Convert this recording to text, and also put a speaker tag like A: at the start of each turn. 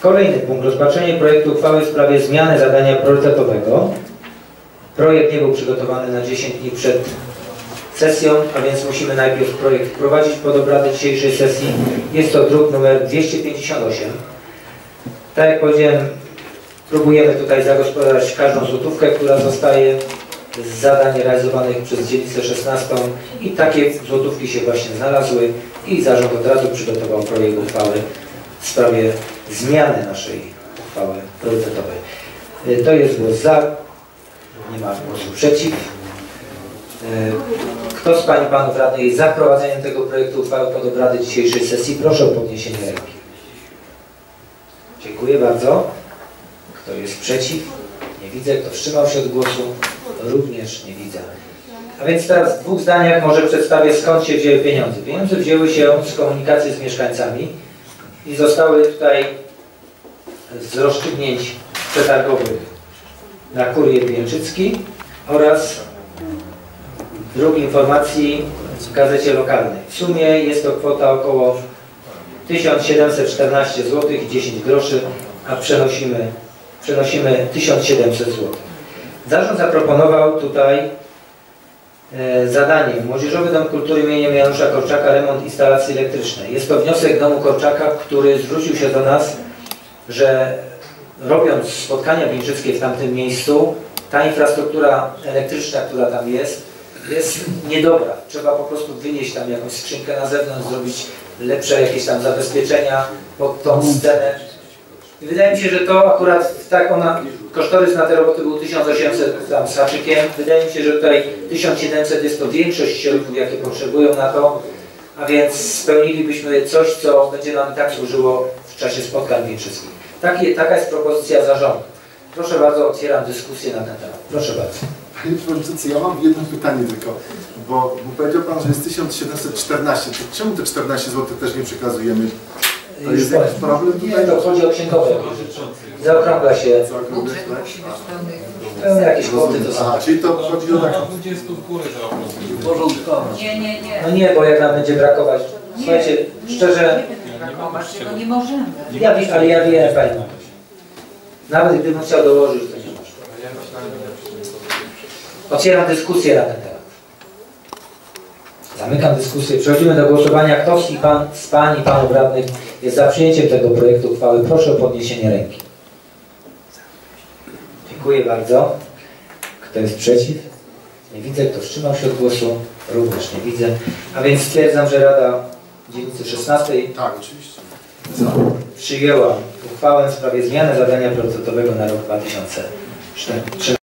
A: Kolejny punkt. Rozpatrzenie projektu uchwały w sprawie zmiany zadania priorytetowego. Projekt nie był przygotowany na 10 dni przed sesją, a więc musimy najpierw projekt wprowadzić pod obrady dzisiejszej sesji. Jest to druk numer 258. Tak jak powiedziałem, próbujemy tutaj zagospodarować każdą złotówkę, która zostaje z zadań realizowanych przez dzielnicę 16 i takie złotówki się właśnie znalazły i zarząd od razu przygotował projekt uchwały w sprawie zmiany naszej uchwały priorytetowej. To jest głos za, nie ma głosu przeciw. Kto z Pań i Panów Radnych jest za wprowadzeniem tego projektu uchwały pod obrady dzisiejszej sesji? Proszę o podniesienie ręki. Dziękuję bardzo. Kto jest przeciw? Nie widzę. Kto wstrzymał się od głosu? Również nie widzę. A więc teraz w dwóch zdaniach może przedstawię, skąd się wzięły pieniądze. Pieniądze wzięły się z komunikacji z mieszkańcami i zostały tutaj z rozstrzygnięć przetargowych na Kurier Pięczycki oraz dróg informacji w gazecie lokalnej. W sumie jest to kwota około 1714 zł i 10 groszy, a przenosimy 1700 zł. Zarząd zaproponował tutaj zadanie. Młodzieżowy Dom Kultury im. Janusza Korczaka, remont instalacji elektrycznej. Jest to wniosek Domu Korczaka, który zwrócił się do nas, że robiąc spotkania wieńczyckie w tamtym miejscu, ta infrastruktura elektryczna, która tam jest niedobra. Trzeba po prostu wynieść tam jakąś skrzynkę na zewnątrz, zrobić lepsze jakieś tam zabezpieczenia pod tą scenę. I wydaje mi się, że to akurat kosztorys na te roboty był 1800 tam z haczykiem. Wydaje mi się, że tutaj 1700 jest to większość środków, jakie potrzebują na to, a więc spełnilibyśmy coś, co będzie nam tak służyło w czasie spotkań wieńczyckich. Taka jest propozycja zarządu. Proszę bardzo, otwieram dyskusję na ten temat. Proszę bardzo.
B: Panie Przewodniczący, ja mam jedno pytanie tylko, bo powiedział Pan, że jest 1714. To czemu te 14 zł też nie przekazujemy? To jest jakiś problem tutaj?
A: Nie, to chodzi o księgowe. Zaokrągla się. Pełne jakieś kwoty to są.
B: Czyli to chodzi o taką...
C: Nie.
A: No nie, bo jak nam będzie brakować. Słuchajcie, szczerze...
C: No nie możemy.
A: Ale ja wiem, Pani. Nawet gdybym chciał dołożyć, to nie można. Otwieram dyskusję na ten temat. Zamykam dyskusję. Przechodzimy do głosowania. Kto z Pań i Panów Radnych jest za przyjęciem tego projektu uchwały? Proszę o podniesienie ręki. Dziękuję bardzo. Kto jest przeciw? Nie widzę. Kto wstrzymał się od głosu? Również nie widzę. A więc stwierdzam, że Rada Dzielnicy 16
B: Tak, oczywiście.
A: przyjęła uchwałę w sprawie zmiany zadania priorytetowego na rok 2013.